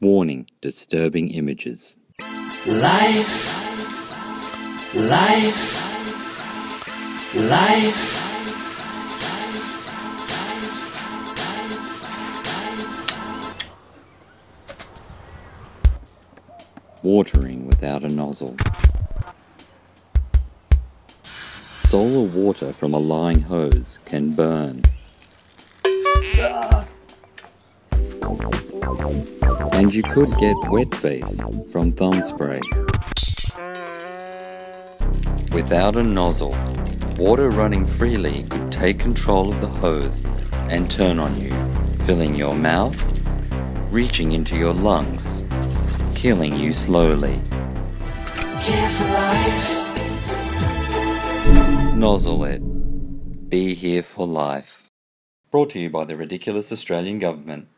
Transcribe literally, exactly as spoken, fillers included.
Warning, disturbing images. Life, life, life. Watering without a nozzle. Solar water from a lying hose can burn. And you could get wet face from thumb spray. Without a nozzle, water running freely could take control of the hose and turn on you, filling your mouth, reaching into your lungs, killing you slowly. Here for life. Nozzle it. Be here for life. Brought to you by the ridiculous Australian government.